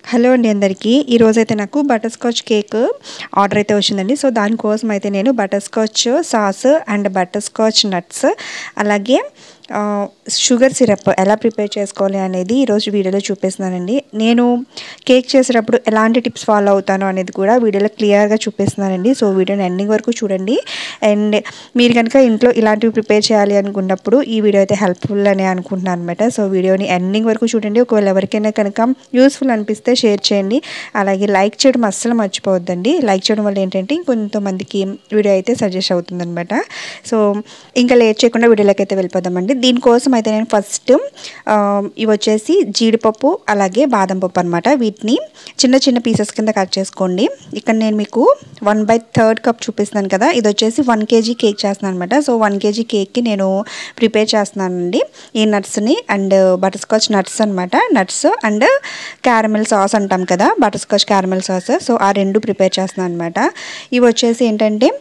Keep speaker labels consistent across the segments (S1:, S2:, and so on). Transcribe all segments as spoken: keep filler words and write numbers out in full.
S1: Hello అండి అందరికీ ఈరోజైతే నాకు బటర్ స్కాచ్ కేక్ ఆర్డర్ అయితే వచ్చిందండి. సో దానికోసం అయితే నేను butter scotch sauce and butter scotch nuts అలాగే షుగర్ సిరప్ ఎలా ప్రిపేర్ చేసుకోవాలి అనేది ఈరోజు వీడియోలో చూపిస్తున్నానండి. నేను కేక్ చేసేటప్పుడు ఎలాంటి టిప్స్ ఫాలో అవుతాను అనేది కూడా వీడియోలో క్లియర్గా చూపిస్తున్నానండి. సో వీడియోని ఎండింగ్ వరకు చూడండి. అండ్ మీరు కనుక ఇంట్లో ఇలాంటివి ప్రిపేర్ చేయాలి అనుకున్నప్పుడు ఈ వీడియో అయితే హెల్ప్ఫుల్ అని అనుకుంటున్నాను అనమాట. సో వీడియోని ఎండింగ్ వరకు చూడండి. ఒకవేళ ఎవరికైనా కనుక యూస్ఫుల్ అనిపిస్తే షేర్ చేయండి. అలాగే లైక్ చేయడం అస్సలు మర్చిపోవద్దండి. లైక్ చేయడం వల్ల ఏంటంటే కొంతమందికి వీడియో అయితే సజెస్ట్ అవుతుంది అనమాట. సో ఇంకా లేట్ చేయకుండా వీడియోలోకి అయితే వెళ్ళిపోదామండి. దీనికోసం అయితే నేను ఫస్ట్ ఇవి వచ్చేసి జీడిపప్పు అలాగే బాదం పప్పు అనమాట. వీటిని చిన్న చిన్న పీసెస్ కింద కట్ చేసుకోండి. ఇక్కడ నేను మీకు వన్ బై థర్డ్ కప్ చూపిస్తున్నాను కదా, ఇది వచ్చేసి వన్ కేజీ కేక్ చేస్తున్నాను అనమాట. సో వన్ కేజీ కేక్కి నేను ప్రిపేర్ చేస్తున్నానండి ఈ నట్స్ని అండ్ బటర్ స్కాచ్ నట్స్ అనమాట. నట్స్ అండ్ క్యారమెల్ సాస్ అంటాం కదా, butter scotch caramel sauce. So ఆ రెండు ప్రిపేర్ చేస్తున్నాను అనమాట. ఇవి వచ్చేసి ఏంటంటే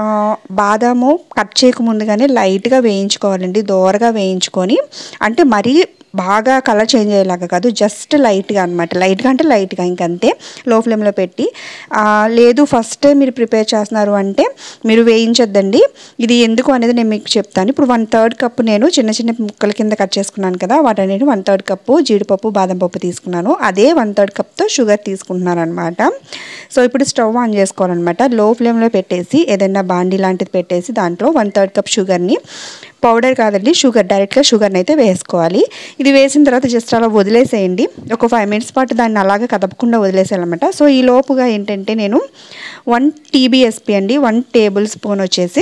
S1: బాదాము కట్ చేయకముందుగానే లైట్గా వేయించుకోవాలండి, దోరగా వేయించుకొని, అంటే మరీ బాగా కలర్ చేంజ్ అయ్యేలాగా కాదు, జస్ట్ లైట్గా అనమాట. లైట్గా అంటే లైట్గా ఇంకంతే, లో ఫ్లేమ్లో పెట్టి. లేదు ఫస్ట్ మీరు ప్రిపేర్ చేస్తున్నారు అంటే మీరు వేయించొద్దండి. ఇది ఎందుకు అనేది నేను మీకు చెప్తాను. ఇప్పుడు వన్ థర్డ్ కప్పు నేను చిన్న చిన్న ముక్కల కింద కట్ చేసుకున్నాను కదా, వాటిని నేను వన్ థర్డ్ కప్పు జీడిపప్పు బాదం పప్పు తీసుకున్నాను. అదే వన్ థర్డ్ కప్తో షుగర్ తీసుకుంటున్నాను అనమాట. సో ఇప్పుడు స్టవ్ ఆన్ చేసుకోవాలన్నమాట. లో ఫ్లేమ్లో పెట్టేసి ఏదైనా బాండీ లాంటిది పెట్టేసి దాంట్లో వన్ థర్డ్ కప్ షుగర్ని, పౌడర్ కాదండి షుగర్, డైరెక్ట్గా షుగర్ని అయితే వేసుకోవాలి. ఇది వేసిన తర్వాత జస్ట్ అలా వదిలేసేయండి. ఒక ఫైవ్ మినిట్స్ పాటు దాన్ని అలాగే కదపకుండా వదిలేసేయాలన్నమాట. సో ఈ లోపుగా ఏంటంటే నేను వన్ టీబీఎస్పీ అండి, వన్ టేబుల్ స్పూన్ వచ్చేసి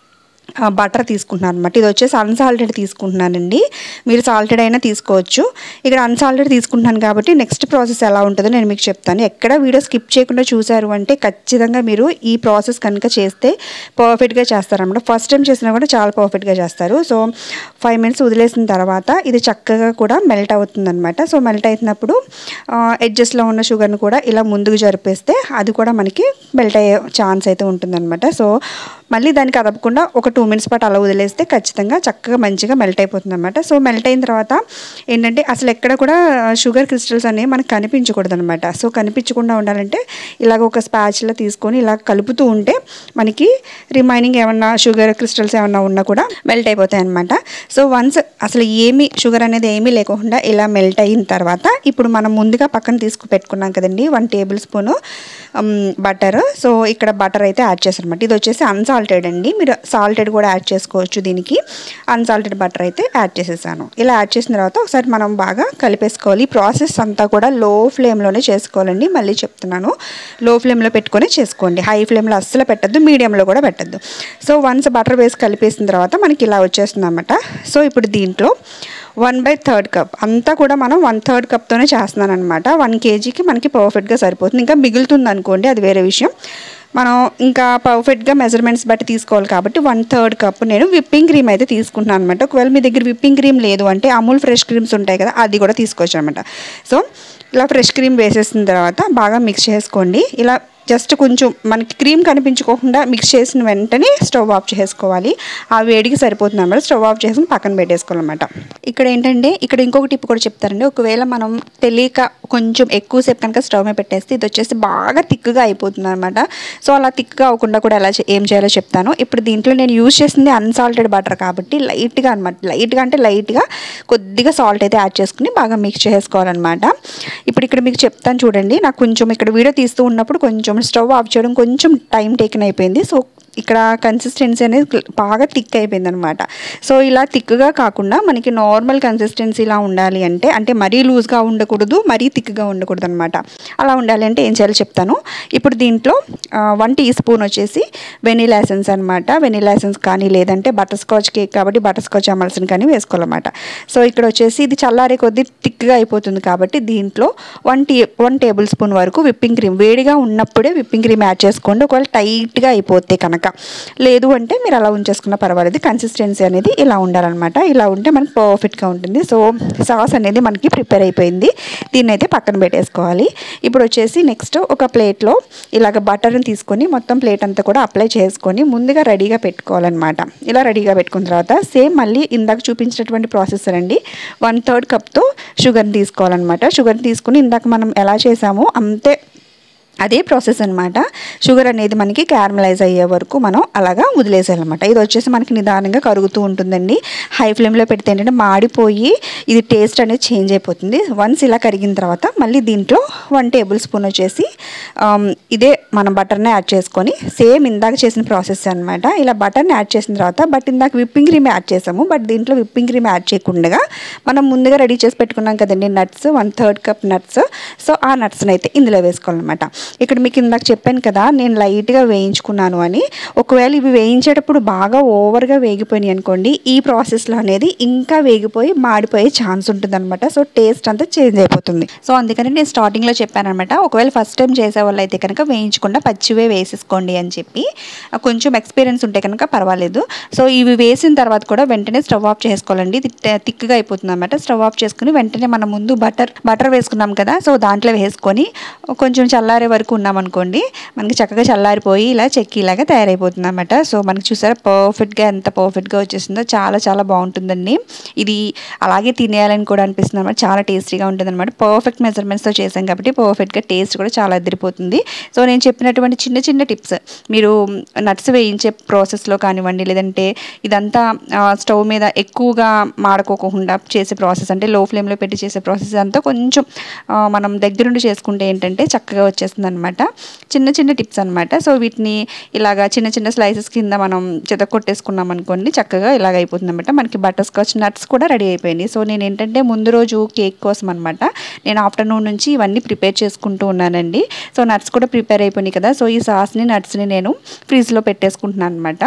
S1: బటర్ తీసుకుంటున్నాను అనమాట. ఇది వచ్చేసి అన్సాల్టెడ్ తీసుకుంటున్నానండి. మీరు సాల్టెడ్ అయినా తీసుకోవచ్చు. ఇక్కడ అన్సాల్టెడ్ తీసుకుంటున్నాను కాబట్టి నెక్స్ట్ ప్రాసెస్ ఎలా ఉంటుందో నేను మీకు చెప్తాను. ఎక్కడ వీడియో స్కిప్ చేయకుండా చూసారు అంటే ఖచ్చితంగా మీరు ఈ ప్రాసెస్ కనుక చేస్తే పర్ఫెక్ట్గా చేస్తారనమాట. ఫస్ట్ టైం చేసినా కూడా చాలా పర్ఫెక్ట్గా చేస్తారు. సో ఫైవ్ మినిట్స్ వదిలేసిన తర్వాత ఇది చక్కగా కూడా మెల్ట్ అవుతుందన్నమాట. సో మెల్ట్ అయినప్పుడు ఎడ్జస్ట్లో ఉన్న షుగర్ని కూడా ఇలా ముందుకు జరిపేస్తే అది కూడా మనకి మెల్ట్ అయ్యే ఛాన్స్ అయితే ఉంటుందన్నమాట. సో మళ్ళీ దానికి కదపకుండా ఒక టూ మినిట్స్ పాటు అలా వదిలేస్తే ఖచ్చితంగా చక్కగా మంచిగా మెల్ట్ అయిపోతుంది అనమాట. సో మెల్ట్ అయిన తర్వాత ఏంటంటే అసలు ఎక్కడ కూడా షుగర్ క్రిస్టల్స్ అనేవి మనకు కనిపించకూడదు అనమాట. సో కనిపించకుండా ఉండాలంటే ఇలాగ ఒక స్పాచ్లో తీసుకొని ఇలా కలుపుతూ ఉంటే మనకి రిమైనింగ్ ఏమన్నా షుగర్ క్రిస్టల్స్ ఏమన్నా ఉన్నా కూడా మెల్ట్ అయిపోతాయి అనమాట. సో వన్స్ అసలు ఏమీ షుగర్ అనేది ఏమీ లేకుండా ఇలా మెల్ట్ అయిన తర్వాత ఇప్పుడు మనం ముందుగా పక్కన తీసుకు పెట్టుకున్నాం కదండి one tablespoon butter. So ఇక్కడ బటర్ అయితే యాడ్ చేశారు అనమాట. ఇది వచ్చేసి అన్సాల్టెడ్ అండి, మీరు సాల్టెడ్ కూడా యాడ్ చేసుకోవచ్చు. దీనికి అన్సాల్టెడ్ బటర్ అయితే యాడ్ చేసేసాను. ఇలా యాడ్ చేసిన తర్వాత ఒకసారి మనం బాగా కలిపేసుకోవాలి. ఈ ప్రాసెస్ అంతా కూడా లో ఫ్లేమ్లోనే చేసుకోవాలండి. మళ్ళీ చెప్తున్నాను, లో ఫ్లేమ్లో పెట్టుకొని చేసుకోండి. హై ఫ్లేమ్లో అస్సలు పెట్టద్దు, మీడియంలో కూడా పెట్టద్దు. సో వన్స్ బటర్ వేసి కలిపేసిన తర్వాత మనకి ఇలా వచ్చేస్తుంది అన్నమాట. సో ఇప్పుడు దీంట్లో వన్ బై థర్డ్ కప్ అంతా కూడా మనం వన్ థర్డ్ కప్తోనే చేస్తున్నాను అనమాట. వన్ కేజీకి మనకి పర్ఫెక్ట్గా సరిపోతుంది. ఇంకా మిగులుతుంది అనుకోండి, అది వేరే విషయం. మనం ఇంకా పర్ఫెక్ట్గా మెజర్మెంట్స్ బట్టి తీసుకోవాలి కాబట్టి వన్ థర్డ్ కప్ నేను విప్పింగ్ క్రీమ్ అయితే తీసుకుంటున్నాను అనమాట. ఒకవేళ మీ దగ్గర విప్పింగ్ క్రీమ్ లేదు అంటే అమూల్ ఫ్రెష్ క్రీమ్స్ ఉంటాయి కదా, అది కూడా తీసుకోవచ్చు అనమాట. సో ఇలా ఫ్రెష్ క్రీమ్ వేసేసిన తర్వాత బాగా మిక్స్ చేసుకోండి. ఇలా జస్ట్ కొంచెం మనకి క్రీమ్ కనిపించుకోకుండా మిక్స్ చేసిన వెంటనే స్టవ్ ఆఫ్ చేసుకోవాలి. ఆ వేడికి సరిపోతుంది అన్నమాట. స్టవ్ ఆఫ్ చేసుకుని పక్కన పెట్టేసుకోవాలన్నమాట. ఇక్కడ ఏంటంటే ఇక్కడ ఇంకొక టిప్ కూడా చెప్తారండి. ఒకవేళ మనం తెలియక కొంచెం ఎక్కువసేపు కనుక స్టవ్ మీద పెట్టేస్తే ఇది వచ్చేసి బాగా థిక్గా అయిపోతుంది అనమాట. సో అలా థిక్గా అవ్వకుండా కూడా ఎలా ఏం చేయాలో చెప్తాను. ఇప్పుడు దీంట్లో నేను యూజ్ చేసింది అన్సాల్టెడ్ బటర్ కాబట్టి లైట్గా అనమాట, లైట్గా అంటే లైట్గా కొద్దిగా సాల్ట్ అయితే యాడ్ చేసుకుని బాగా మిక్స్ చేసుకోవాలన్నమాట. ఇప్పుడు ఇక్కడ మీకు చెప్తాను చూడండి. నాకు కొంచెం ఇక్కడ వీడియో తీస్తూ ఉన్నప్పుడు కొంచెం స్టవ్ ఆఫ్ చేయడం కొంచెం టైం టేకన్ అయిపోయింది. సో ఇక్కడ కన్సిస్టెన్సీ అనేది బాగా థిక్ అయిపోయింది అనమాట. సో ఇలా థిక్గా కాకుండా మనకి నార్మల్ కన్సిస్టెన్సీ ఇలా ఉండాలి అంటే, అంటే మరీ లూజ్గా ఉండకూడదు, మరీ థిక్గా ఉండకూడదు అనమాట. అలా ఉండాలి అంటే ఏం చేయాలో చెప్తాను. ఇప్పుడు దీంట్లో వన్ టీ స్పూన్ వచ్చేసి వెనీలా ఎసెన్స్ అనమాట. వెనీలా ఎసెన్స్ కానీ లేదంటే బటర్ స్కాచ్ కేక్ కాబట్టి బటర్ స్కాచ్ అమల్సన్ కానీ వేసుకోవాలన్నమాట. సో ఇక్కడ వచ్చేసి ఇది చల్లారే కొద్దీ థిక్గా అయిపోతుంది కాబట్టి దీంట్లో one T one tablespoon వరకు విప్పింగ్ క్రీమ్, వేడిగా ఉన్నప్పుడే విప్పింగ్ క్రీమ్ యాడ్ చేసుకోండి. ఒకవేళ టైట్గా అయిపోతే కనుక కనుక. లేదు అంటే మీరు అలా ఉంచేసుకున్న పర్వాలేదు. కన్సిస్టెన్సీ అనేది ఇలా ఉండాలన్నమాట. ఇలా ఉంటే మనకి పర్ఫెక్ట్గా ఉంటుంది. సో సాస్ అనేది మనకి ప్రిపేర్ అయిపోయింది. దీన్ని అయితే పక్కన పెట్టేసుకోవాలి. ఇప్పుడు వచ్చేసి నెక్స్ట్ ఒక ప్లేట్లో ఇలాగ బటర్ని తీసుకొని మొత్తం ప్లేట్ అంతా కూడా అప్లై చేసుకొని ముందుగా రెడీగా పెట్టుకోవాలన్నమాట. ఇలా రెడీగా పెట్టుకున్న తర్వాత సేమ్ మళ్ళీ ఇందాక చూపించినటువంటి ప్రాసెస్ అండి. వన్ థర్డ్ కప్తో షుగర్ని తీసుకోవాలన్నమాట. షుగర్ని తీసుకుని ఇందాక మనం ఎలా చేసామో అంతే అదే ప్రాసెస్ అనమాట. షుగర్ అనేది మనకి క్యారమలైజ్ అయ్యే వరకు మనం అలాగా వదిలేసాలన్నమాట. ఇది వచ్చేసి మనకి నిదానంగా కరుగుతూ ఉంటుందండి. హై ఫ్లేమ్లో పెడితే ఏంటంటే మాడిపోయి ఇది టేస్ట్ అనేది చేంజ్ అయిపోతుంది. వన్స్ ఇలా కరిగిన తర్వాత మళ్ళీ దీంట్లో వన్ టేబుల్ స్పూన్ వచ్చేసి ఇదే మనం బటర్ని యాడ్ చేసుకొని సేమ్ ఇందాక చేసిన ప్రాసెస్ అనమాట. ఇలా బటర్ని యాడ్ చేసిన తర్వాత బట్ ఇందాక విప్పింగ్ క్రీమ్ యాడ్ చేసాము. బట్ దీంట్లో విప్పింగ్ క్రీమ్ యాడ్ చేయకుండా మనం ముందుగా రెడీ చేసి పెట్టుకున్నాం కదండి nuts, one third cup nuts. So ఆ నట్స్ని అయితే ఇందులో వేసుకోవాలన్నమాట. ఇక్కడ మీకు ఇందాక చెప్పాను కదా నేను లైట్గా వేయించుకున్నాను అని. ఒకవేళ ఇవి వేయించేటప్పుడు బాగా ఓవర్గా వేగిపోయినాయి అనుకోండి, ఈ ప్రాసెస్లో అనేది ఇంకా వేగిపోయి మాడిపోయే ఛాన్స్ ఉంటుంది అనమాట. సో టేస్ట్ అంతా చేంజ్ అయిపోతుంది. సో అందుకని నేను స్టార్టింగ్లో చెప్పాను అనమాట, ఒకవేళ ఫస్ట్ టైం చేసే వాళ్ళు అయితే కనుక వేయించకుండా పచ్చివే వేసేసుకోండి అని చెప్పి. కొంచెం ఎక్స్పీరియన్స్ ఉంటే కనుక పర్వాలేదు. సో ఇవి వేసిన తర్వాత కూడా వెంటనే స్టవ్ ఆఫ్ చేసుకోవాలండి. ఇది థిక్గా అయిపోతుంది అనమాట. స్టవ్ ఆఫ్ చేసుకుని వెంటనే మనం ముందు బటర్ బటర్ వేసుకున్నాం కదా, సో దాంట్లో వేసుకొని కొంచెం చల్లారే వరకు ఉన్నామనుకోండి, మనకి చక్కగా చల్లారిపోయి ఇలా చెక్కి ఇలాగా తయారైపోతుంది అనమాట. సో మనకి చూసారా పర్ఫెక్ట్గా ఎంత పర్ఫెక్ట్గా వచ్చేసిందో, చాలా చాలా బాగుంటుందండి. ఇది అలాగే తినేయాలని కూడా అనిపిస్తుంది అనమాట. చాలా టేస్టీగా ఉంటుంది అనమాట. పర్ఫెక్ట్ మెజర్మెంట్స్తో చేసాం కాబట్టి పర్ఫెక్ట్గా టేస్ట్ కూడా చాలా అదిరిపోతుంది. సో నేను చెప్పినటువంటి చిన్న చిన్న టిప్స్ మీరు నట్స్ వేయించే ప్రాసెస్లో కానివ్వండి, లేదంటే ఇదంతా స్టవ్ మీద ఎక్కువగా మాడుకోకుండా చేసే ప్రాసెస్, అంటే లో ఫ్లేమ్లో పెట్టి చేసే ప్రాసెస్ అంతా కొంచెం మనం దగ్గరుండి చేసుకుంటే ఏంటంటే చక్కగా వచ్చేస్తుంది అనమాట. చిన్న చిన్న టిప్స్ అనమాట. సో వీటిని ఇలాగా చిన్న చిన్న స్లైసెస్ కింద మనం చెత్త కొట్టేసుకున్నాం అనుకోండి, చక్కగా ఇలాగ అయిపోతుంది అనమాట. మనకి బటర్ స్కాచ్ నట్స్ కూడా రెడీ అయిపోయినాయి. సో నేను ఏంటంటే ముందు రోజు కేక్ కోసం అనమాట నేను ఆఫ్టర్నూన్ నుంచి ఇవన్నీ ప్రిపేర్ చేసుకుంటూ ఉన్నానండి. సో నట్స్ కూడా ప్రిపేర్ అయిపోయినాయి కదా, సో ఈ సాస్ని నట్స్ని నేను ఫ్రిడ్జ్లో పెట్టేసుకుంటున్నాను అనమాట.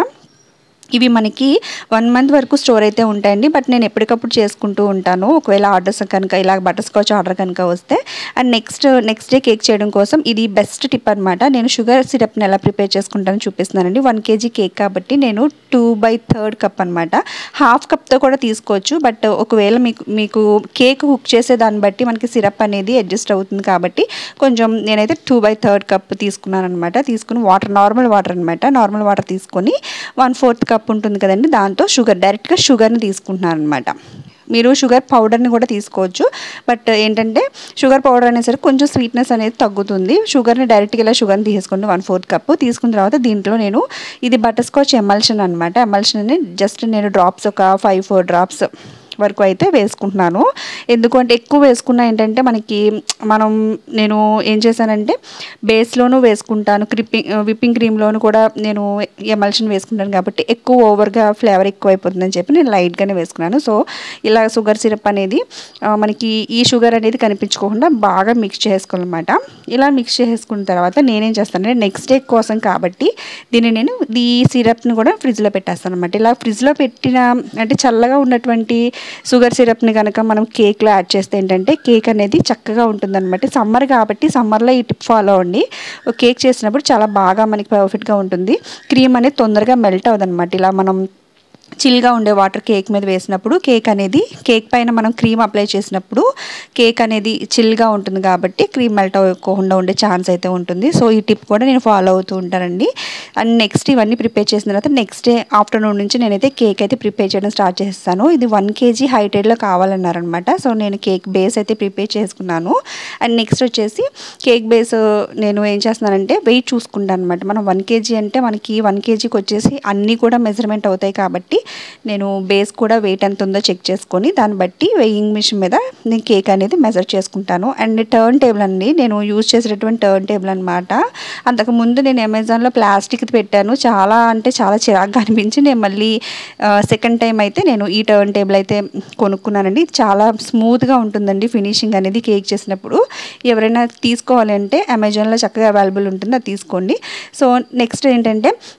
S1: ఇవి మనకి వన్ మంత్ వరకు స్టోర్ అయితే ఉంటాయండి. బట్ నేను ఎప్పటికప్పుడు చేసుకుంటూ ఉంటాను. ఒకవేళ ఆర్డర్స్ కనుక ఇలా బటర్ స్కాచ్ ఆర్డర్ కనుక వస్తే. And next next day cake చేయడం కోసం ఇది బెస్ట్ టిప్ అనమాట. నేను షుగర్ సిరప్ని ఎలా ప్రిపేర్ చేసుకుంటానో చూపిస్తున్నానండి. వన్ కేజీ కేక్ కాబట్టి నేను టూ బై థర్డ్ కప్ అనమాట. హాఫ్ కప్తో కూడా తీసుకోవచ్చు. బట్ ఒకవేళ మీకు మీకు కేక్ కుక్ చేసే దాన్ని బట్టి మనకి సిరప్ అనేది అడ్జస్ట్ అవుతుంది కాబట్టి కొంచెం నేనైతే టూ బై థర్డ్ కప్ తీసుకున్నాను అనమాట. తీసుకుని వాటర్ నార్మల్ వాటర్ అనమాట నార్మల్ వాటర్ తీసుకొని వన్ ఫోర్త్ కప్ ఉంటుంది కదండి, దాంతో షుగర్ డైరెక్ట్గా షుగర్ని తీసుకుంటున్నాను అనమాట. మీరు షుగర్ పౌడర్ని కూడా తీసుకోవచ్చు. బట్ ఏంటంటే షుగర్ పౌడర్ అనేసరికి కొంచెం స్వీట్నెస్ అనేది తగ్గుతుంది. షుగర్ని డైరెక్ట్గా ఇలా షుగర్ని తీసుకోండి వన్ ఫోర్త్ కప్పు. తీసుకున్న తర్వాత దీంట్లో నేను ఇది బటర్ స్కాచ్ ఎమల్షన్ అనమాట. ఎమల్షన్ని జస్ట్ నేను డ్రాప్స్ ఒక ఫైవ్ ఫోర్ డ్రాప్స్ వరకు అయితే వేసుకుంటున్నాను. ఎందుకంటే ఎక్కువ వేసుకున్నా ఏంటంటే మనకి మనం నేను ఏం చేశానంటే బేస్లోనూ వేసుకుంటాను, క్రిప్పింగ్ విప్పింగ్ క్రీమ్లోను కూడా నేను ఎమల్షన్ వేసుకుంటాను కాబట్టి ఎక్కువ ఓవర్గా ఫ్లేవర్ ఎక్కువ అయిపోతుందని చెప్పి నేను లైట్గానే వేసుకున్నాను. సో ఇలా షుగర్ సిరప్ అనేది మనకి ఈ షుగర్ అనేది కనిపించుకోకుండా బాగా మిక్స్ చేసుకోవాలన్నమాట. ఇలా మిక్స్ చేసుకున్న తర్వాత నేనేం చేస్తానంటే నెక్స్ట్ డే కోసం కాబట్టి దీన్ని నేను ఈ సిరప్ని కూడా ఫ్రిడ్జ్లో పెట్టేస్తాను అనమాట. ఇలా ఫ్రిడ్జ్లో పెట్టిన అంటే చల్లగా ఉన్నటువంటి షుగర్ సిరప్ని కనుక మనం కేక్లో యాడ్ చేస్తే ఏంటంటే కేక్ అనేది చక్కగా ఉంటుందన్నమాట. సమ్మర్ కాబట్టి సమ్మర్లో ఈ టిప్ ఫాలో అవ్వండి. కేక్ చేసినప్పుడు చాలా బాగా మనకి పర్ఫెక్ట్గా ఉంటుంది. క్రీమ్ అనేది తొందరగా మెల్ట్ అవ్వదన్నమాట. ఇలా మనం చిల్గా ఉండే వాటర్ కేక్ మీద వేసినప్పుడు కేక్ అనేది కేక్ పైన మనం క్రీమ్ అప్లై చేసినప్పుడు కేక్ అనేది చిల్గా ఉంటుంది కాబట్టి క్రీమ్ మెల్ట్ అవ్వకుండా ఉండే ఛాన్స్ అయితే ఉంటుంది. సో ఈ టిప్ కూడా నేను ఫాలో అవుతూ ఉంటానండి. అండ్ నెక్స్ట్ ఇవన్నీ ప్రిపేర్ చేసిన తర్వాత నెక్స్ట్ డే ఆఫ్టర్నూన్ నుంచి నేనైతే కేక్ అయితే ప్రిపేర్ చేయడం స్టార్ట్ చేస్తాను. ఇది వన్ కేజీ హైటెడ్లో కావాలన్నారనమాట. సో నేను కేక్ బేస్ అయితే ప్రిపేర్ చేసుకున్నాను. అండ్ నెక్స్ట్ వచ్చేసి కేక్ బేస్ నేను ఏం చేస్తున్నానంటే వెయిట్ చూసుకుంటాను అనమాట. మనం వన్ కేజీ అంటే మనకి వన్ కేజీకి వచ్చేసి అన్నీ కూడా మెజర్మెంట్ అవుతాయి కాబట్టి నేను బేస్ కూడా వెయిట్ ఎంత ఉందో చెక్ చేసుకొని దాన్ని బట్టి వెయింగ్ మిషన్ మీద నేను కేక్ అనేది మెజర్ చేసుకుంటాను. అండ్ టర్న్ టేబుల్ అండి నేను యూజ్ చేసేటటువంటి టర్న్ టేబుల్ అనమాట. అంతకుముందు నేను అమెజాన్లో ప్లాస్టిక్ పెట్టాను, చాలా అంటే చాలా చిరాకుగా అనిపించి నేను మళ్ళీ సెకండ్ టైం అయితే నేను ఈ టర్న్ టేబుల్ అయితే కొనుక్కున్నానండి. చాలా స్మూత్గా ఉంటుందండి ఫినిషింగ్ అనేది కేక్ చేసినప్పుడు. ఎవరైనా తీసుకోవాలి అంటే అమెజాన్లో చక్కగా అవైలబుల్ ఉంటుంది, అది తీసుకోండి. సో నెక్స్ట్ ఏంటంటే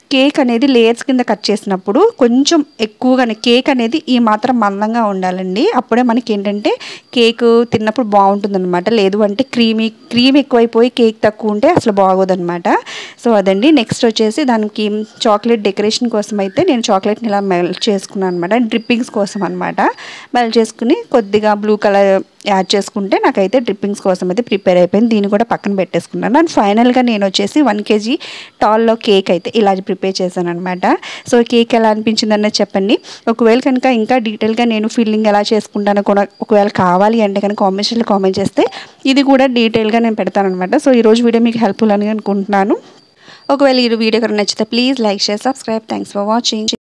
S1: కేక్ అనేది లేయర్స్ కింద కట్ చేసినప్పుడు కొంచెం ఎక్కువగానే కేక్ అనేది ఈ మాత్రం మందంగా ఉండాలండి. అప్పుడే మనకి ఏంటంటే కేక్ తిన్నప్పుడు బాగుంటుందన్నమాట. లేదు అంటే క్రీమీ క్రీమ్ ఎక్కువైపోయి కేక్ తక్కువ ఉంటే అసలు బాగోదన్నమాట. సో అదండి. నెక్స్ట్ వచ్చేసి దానికి చాక్లెట్ డెకరేషన్ కోసం అయితే నేను చాక్లెట్ని ఇలా మెల్ట్ చేసుకున్నాను అనమాట. డ్రిప్పింగ్స్ కోసం అనమాట. మెల్ట్ చేసుకుని కొద్దిగా బ్లూ కలర్ యాడ్ చేసుకుంటే నాకైతే డ్రిప్పింగ్స్ కోసం అయితే ప్రిపేర్ అయిపోయింది. దీన్ని కూడా పక్కన పెట్టేసుకున్నాను. అండ్ ఫైనల్గా నేను వచ్చేసి వన్ కేజీ టాల్లో కేక్ అయితే ఇలా ప్రిపేర్ చేశాను అనమాట. సో కేక్ ఎలా అనిపించింది అన్నది చెప్పండి. ఒకవేళ కనుక ఇంకా డీటెయిల్గా నేను ఫిల్లింగ్ ఎలా చేసుకుంటానో కూడా ఒకవేళ కావాలి అంటే కనుక కామెంట్స్లో కామెంట్ చేస్తే ఇది కూడా డీటెయిల్గా నేను పెడతాను అనమాట. సో ఈరోజు వీడియో మీకు హెల్ప్ఫుల్ అని అనుకుంటున్నాను. ఒకవేళ ఈ వీడియో కనుక నచ్చితే please like share subscribe. Thanks for watching.